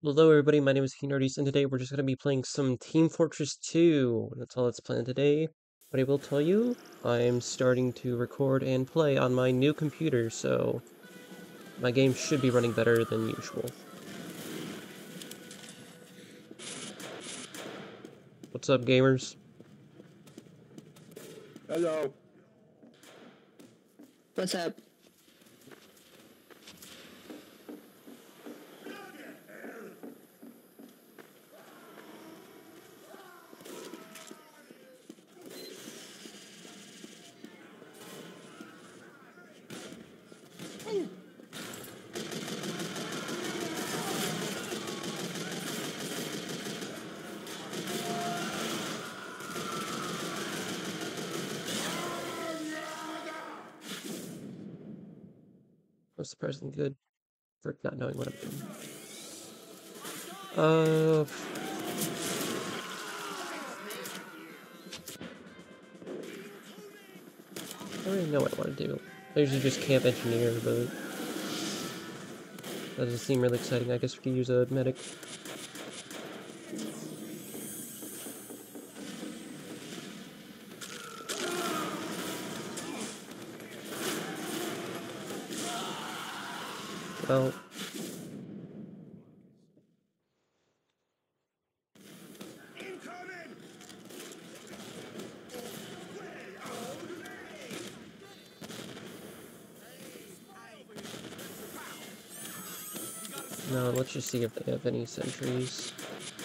Hello everybody, my name is Nerdius, and today we're just going to be playing some Team Fortress 2. That's all that's planned today. But I will tell you, I'm starting to record and play on my new computer, so my game should be running better than usual. What's up, gamers? Hello. What's up? I'm surprisingly good for not knowing what I'm doing. I don't really know what I want to do. I usually just camp engineer, but that doesn't seem really exciting. I guess we could use a medic. Well, no, let's just see if they have any sentries.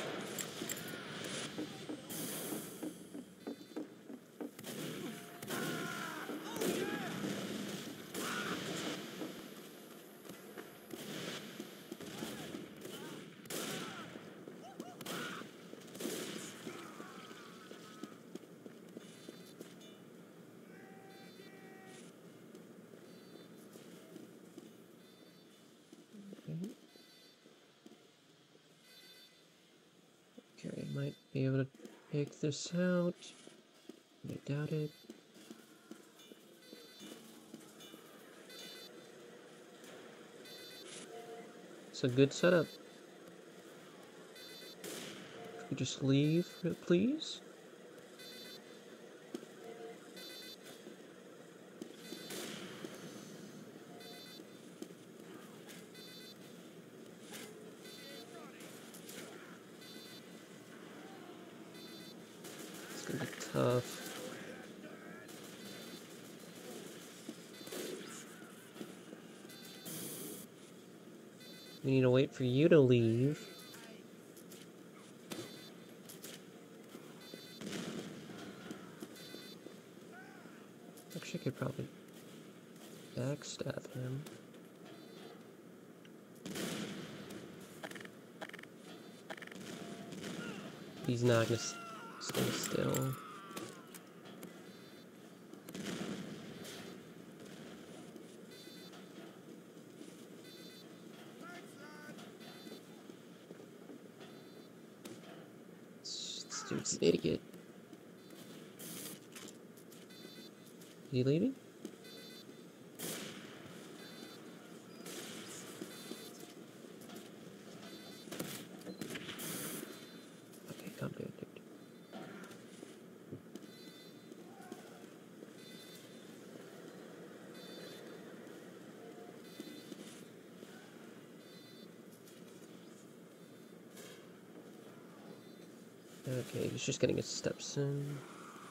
Okay, I might be able to pick this out. I doubt it. It's a good setup. If we just leave, please. It's gonna be tough. We need to wait for you to leave. Actually, I could probably backstab him. He's not gonna stay still. This dude's an idiot. Is he leaving? Okay, calm down, dude. Okay, he's just getting his steps in.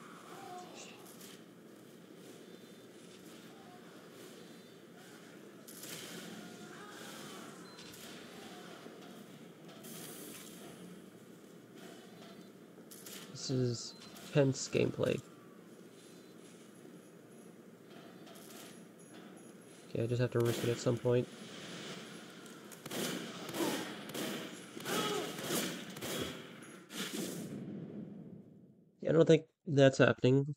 This is tense gameplay. Okay, I just have to risk it at some point. Yeah, I don't think that's happening.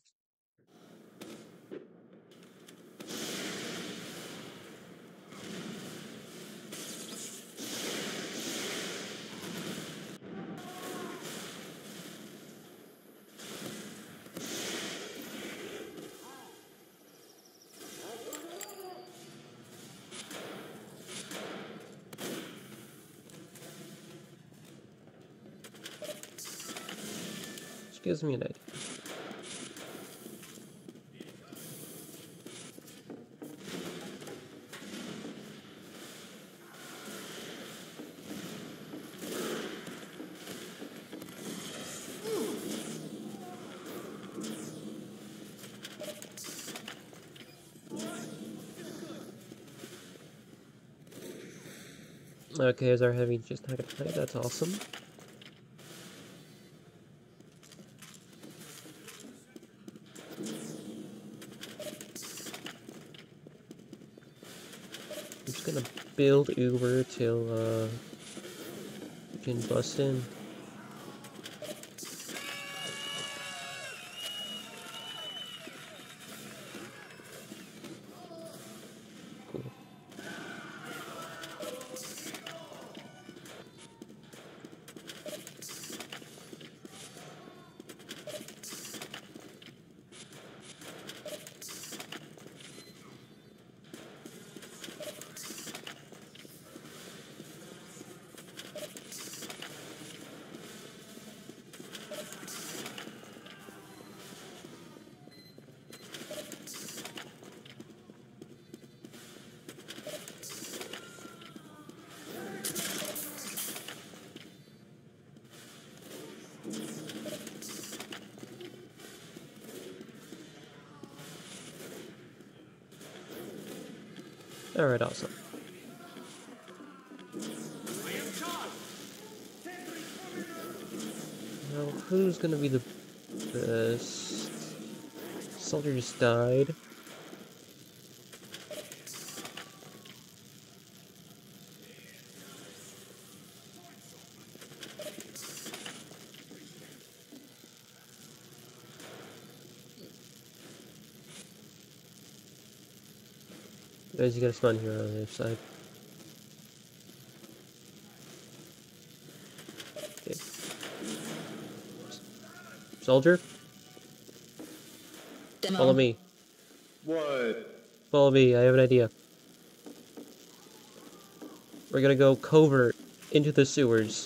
Just gives me an idea. Okay, is our heavy just not gonna play? That's awesome. I'm just gonna build Uber till we can bust in. Cool. Alright, awesome. Now, who's gonna be the best? Soldier just died. Guys, you gotta spawn here on the other side. Okay. Soldier? Demo. Follow me. What? Follow me, I have an idea. We're gonna go covert into the sewers.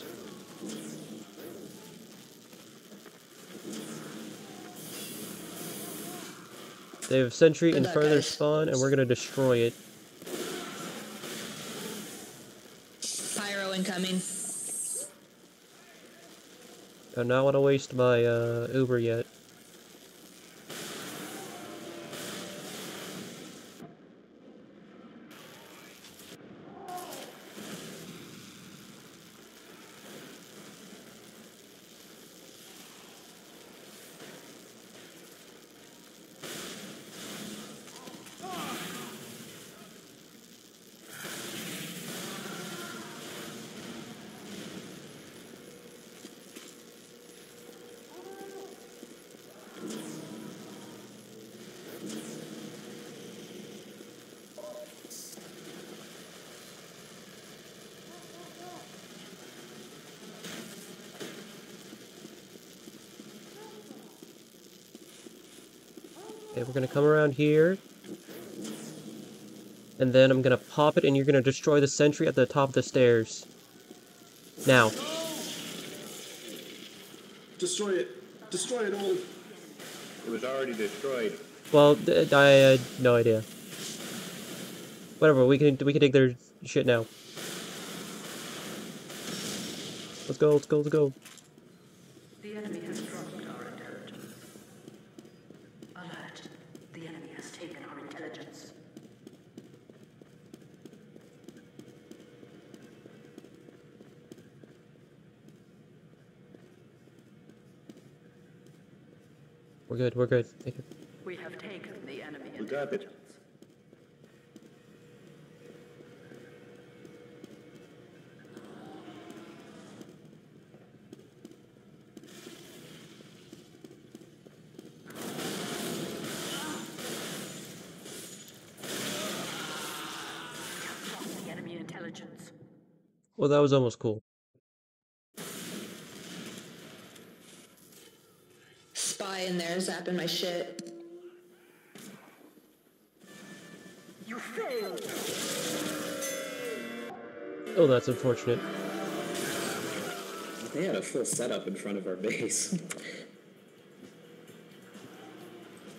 They have sentry in front of their spawn, and we're gonna destroy it. Pyro incoming. I do not want to waste my Uber yet. Okay, we're gonna come around here. And then I'm gonna pop it, and you're gonna destroy the sentry at the top of the stairs. Now. Destroy it. Destroy it all. It was already destroyed. Well, I had no idea. Whatever, we can take their shit now. Let's go, let's go, let's go. The enemy has dropped our intelligence. Alert. The enemy has taken our intelligence. We're good, we're good. Take it. We have taken the enemy We got it. The enemy intelligence. Well, that was almost cool. Spy in there zapping my shit. You failed! Oh, that's unfortunate. They had a full setup in front of our base.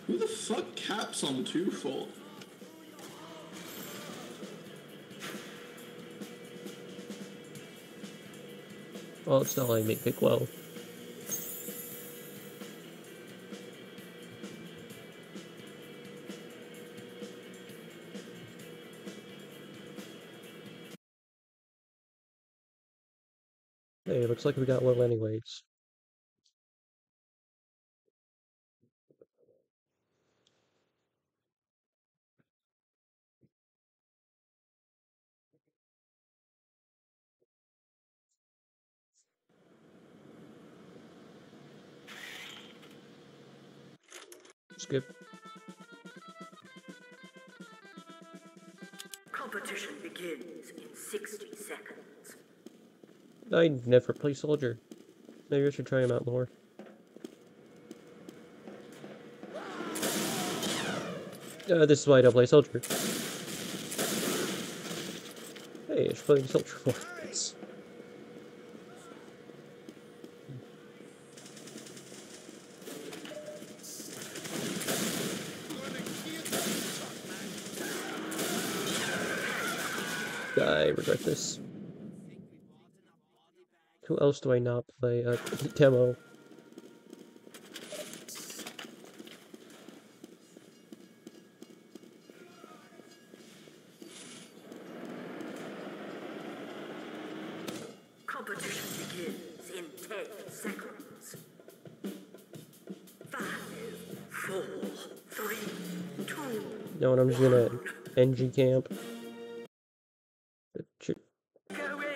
Who the fuck caps on 2 full? Well, it's not letting me pick well. Hey, looks like we got one anyways. Skip. Competition begins in 60 seconds. I never play soldier. Maybe I should try him out more. This is why I don't play soldier. Hey, I should play soldier once. I regret this. Who else do I not play? Demo. Competition begins in 10 seconds. 5, 4, 3, 2. No, and I'm just gonna NG camp. Going.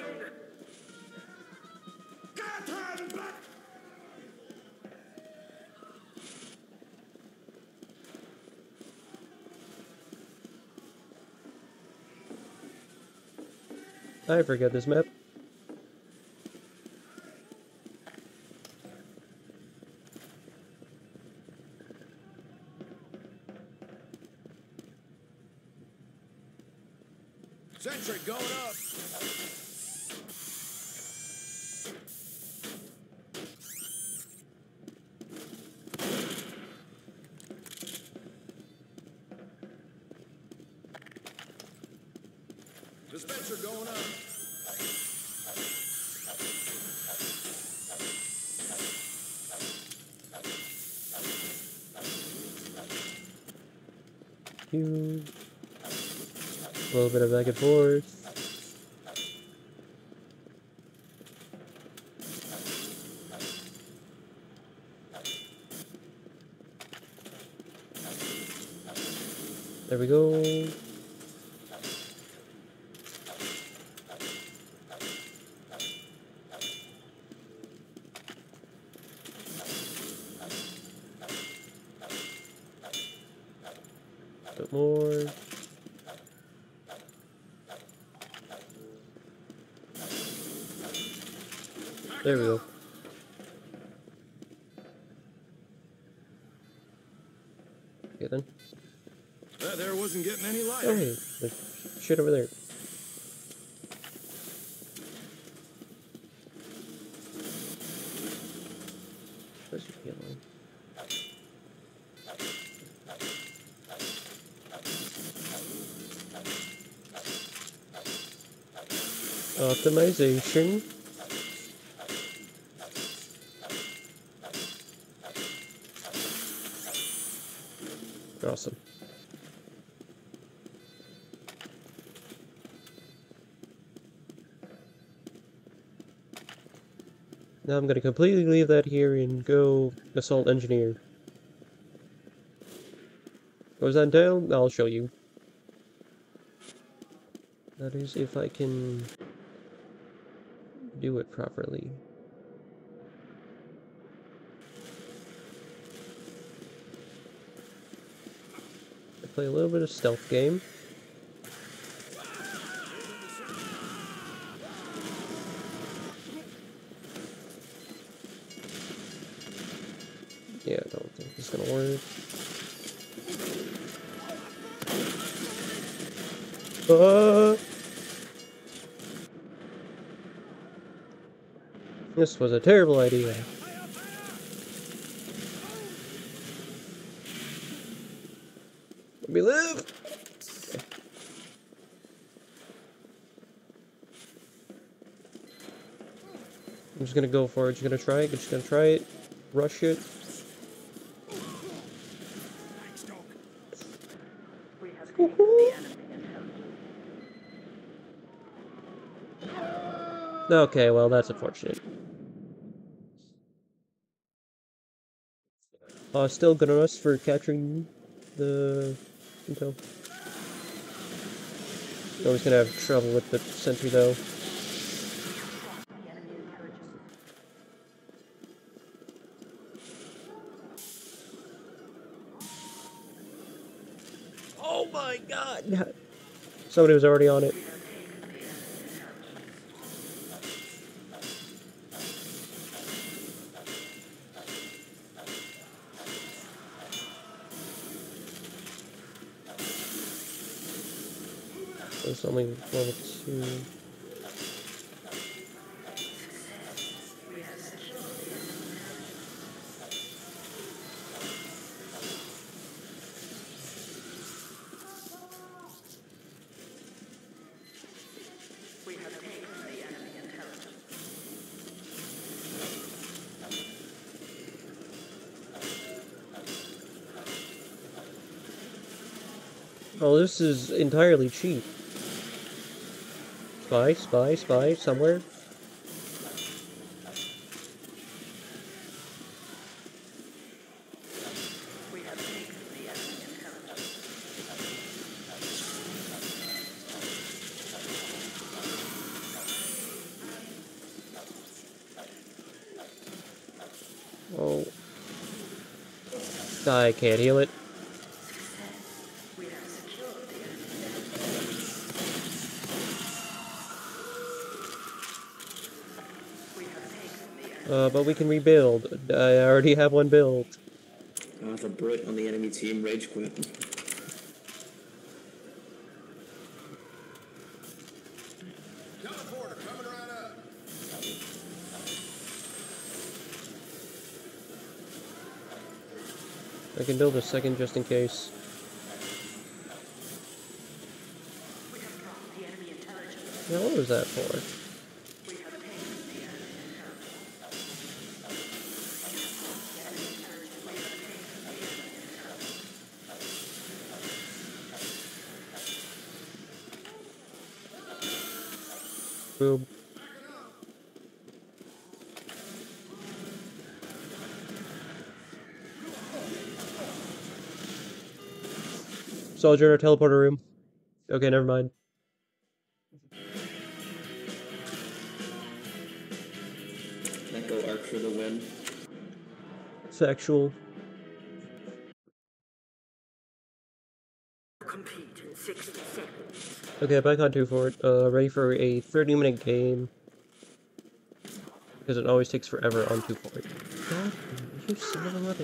I forget this map. Sentry going up. Dispenser going up. A little bit of back and forth. There we go. Bit more. There we go. Okay then. That there wasn't getting any lighter. Oh hey, there's shit over there. Where's your healing? Optimization. Awesome. Now I'm gonna completely leave that here and go assault engineer. Goes on down, I'll show you. That is if I can do it properly. I play a little bit of stealth game. Yeah, I don't think this is gonna work. This was a terrible idea. I'm just gonna go for it. Just gonna try it. Just gonna try it. Rush it. We have taken the enemy intelligence. Okay, well, that's unfortunate. Still good on us for capturing the intel. Always gonna have trouble with the sentry, though. The enemy intelligence. Oh my god! Somebody was already on it. It's only level 2. We have taken the enemy intelligence. Oh, this is entirely cheap. Spy, spy, spy, somewhere. We have taken the enemy intelligence. Oh. I can't heal it. We have secured the enemy. We have taken the enemy. But we can rebuild. I already have one built. If a Brit on the enemy team rage quit. Teleporter coming right up. I can build a second just in case. We have dropped the enemy intelligence. Now, what was that for? We have taken the enemy intelligence. Boom. Soldier in our teleporter room. Okay, never mind. Echo arc for the win. Factual. Complete in 60 seconds. Okay, back on 2 for it. Ready for a 30-minute game. Because it always takes forever on 2 for it. God, you son of a mother.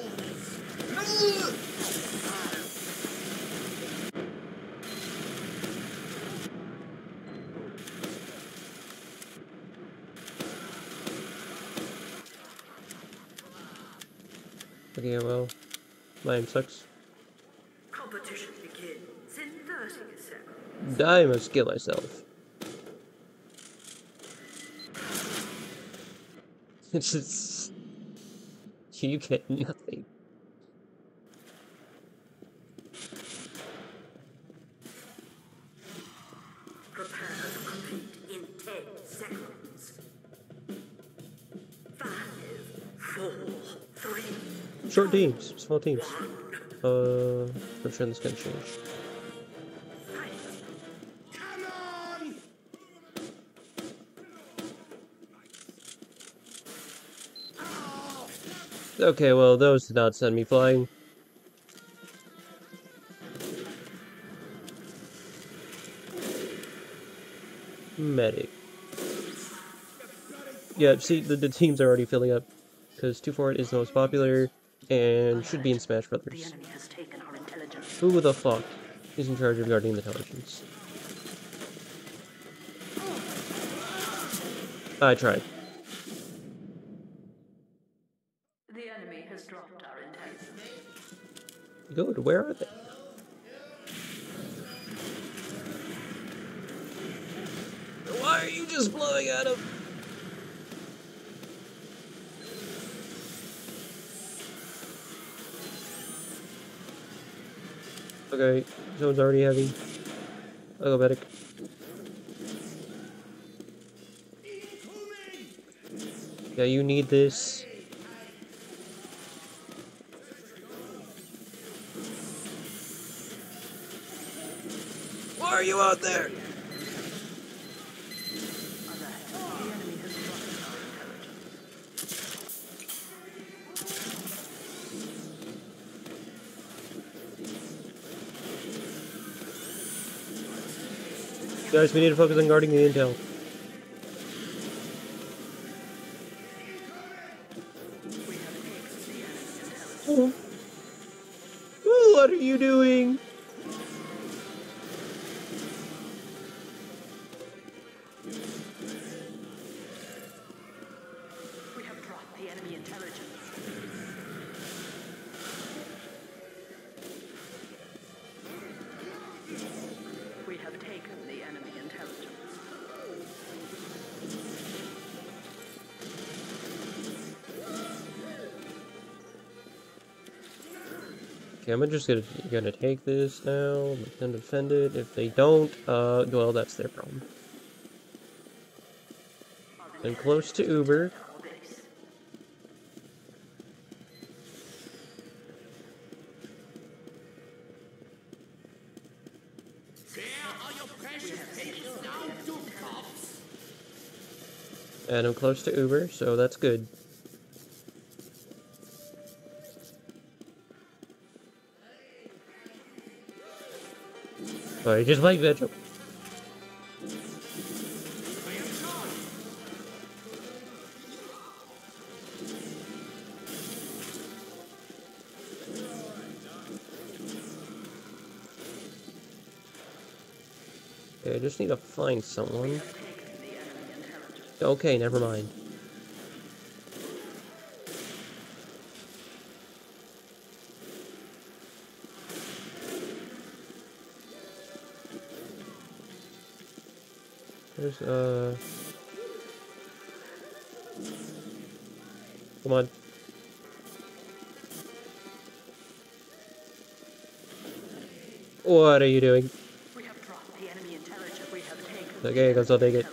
Okay, well, mine sucks. Competition begins in 30 seconds. I must kill myself. It's just... You get nothing. Prepare to complete in 10 seconds. 5, 4, 3. Short teams, small teams. I'm sure this can change. Come on! Okay, well, those did not send me flying. Medic. Yeah, see, the teams are already filling up. Because 2 for it is the most popular, and should be in Smash The Brothers. enemy has taken our intelligence. Who the fuck is in charge of guarding the intelligence? I tried. The enemy has dropped our intelligence. Good, where are they? Why are you just blowing at them? Okay, someone's already heavy. I'll go medic. Yeah, you need this. Why are you out there? Guys, we need to focus on guarding the intel. What are you doing? We have dropped the enemy intelligence. We have taken the enemy intelligence. Okay, I'm just gonna take this now, let them defend it. If they don't, well, that's their problem. And close to Uber. And I'm close to Uber, so that's good. Sorry, just like that. Okay, I just need to find someone. Okay, never mind. There's, come on. What are you doing? We have dropped the enemy intelligence. We have taken Okay, guess I'll take it.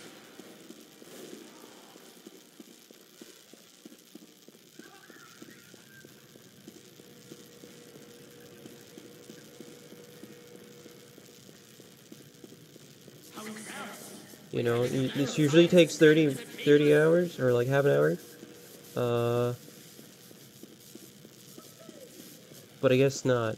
You know, this usually takes 30 hours, or like half an hour. But I guess not.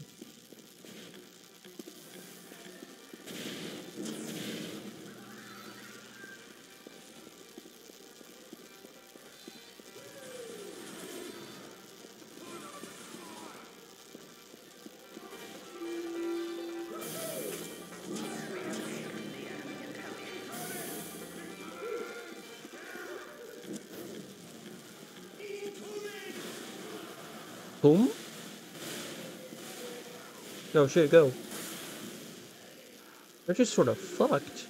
Boom? No, shit, go. They're just sort of fucked.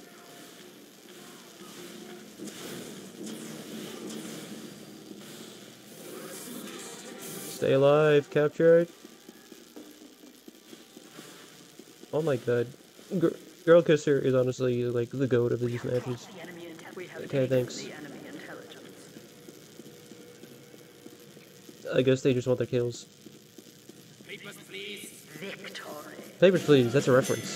Stay alive, captured. Oh my god. Girl Kisser is honestly like the goat of these matches. Okay, thanks. I guess they just want their kills. Papers, please. victory. Papers, please. That's a reference.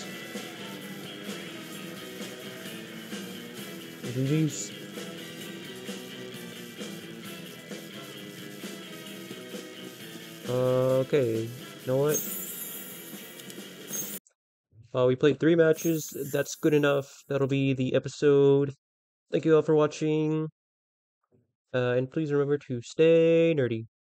GG's. Okay. You know what? We played 3 matches. That's good enough. That'll be the episode. Thank you all for watching. And please remember to stay nerdy.